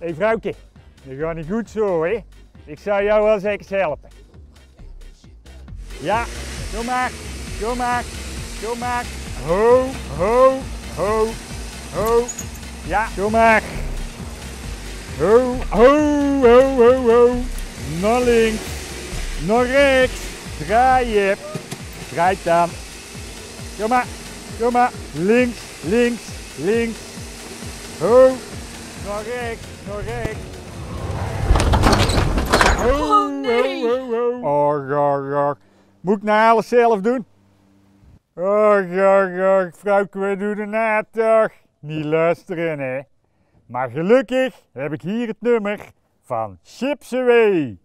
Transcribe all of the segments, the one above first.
Hé vrouwtje, dat gaat niet goed zo hè. Ik zou jou wel zeker helpen. Ja, zo maar, zo maar, zo maar. Ho, ho, ho, ho. Ja, zo maar. Ho, ho, ho, ho, ho. Naar links, naar rechts. Draaien. Draai dan. Zo maar, zo maar. Links, links, links. Ho, naar rechts, naar rechts. Oh nee! Och. Moet ik nou alles zelf doen? Och. Vrouwke, we doen het na toch? Niet luisteren, hè? Maar gelukkig heb ik hier het nummer van Chips Ahoy.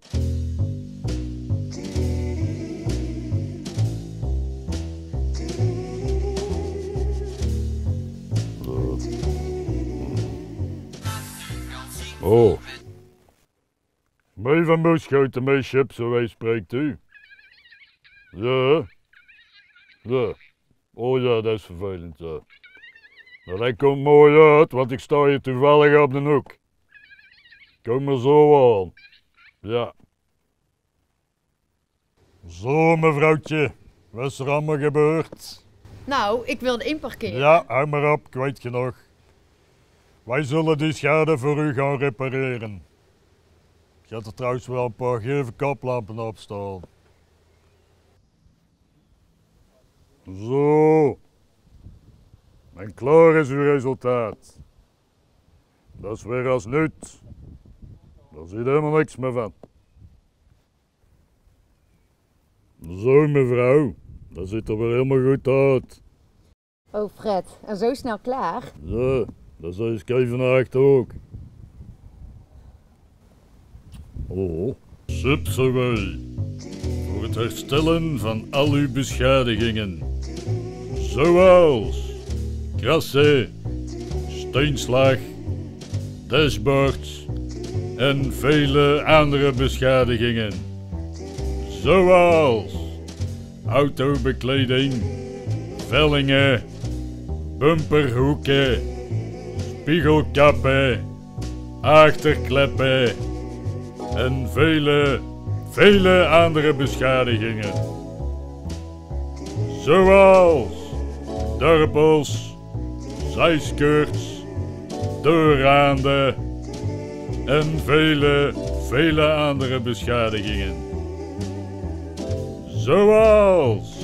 Oh. Mee van Boeschoten, mee Chips Ahoy spreekt u. Ja. Ja. Oh ja, dat is vervelend, ja. Maar dat komt mooi uit, want ik sta hier toevallig op de hoek. Kom er zo aan. Ja. Zo mevrouwtje, wat is er allemaal gebeurd? Nou, ik wilde inparkeren. Ja, hou maar op, ik weet je nog. Wij zullen die schade voor u gaan repareren. Ik heb er trouwens wel een paar geve koplampen op staan. Zo. En klaar is uw resultaat. Dat is weer als nut. Daar zit helemaal niks meer van. Zo mevrouw, dat ziet er weer helemaal goed uit. Oh Fred, en zo snel klaar? Ja, dat zei Kevenacht ook. Oh, Chips Ahoy. Voor het herstellen van al uw beschadigingen. Zoals krassen, steenslag, dashboards en vele andere beschadigingen. Zoals autobekleding, vellingen, bumperhoeken, spiegelkappen, achterkleppen en vele andere beschadigingen. Zoals dorpels, zijskirts, deurraanden en vele andere beschadigingen. Zoals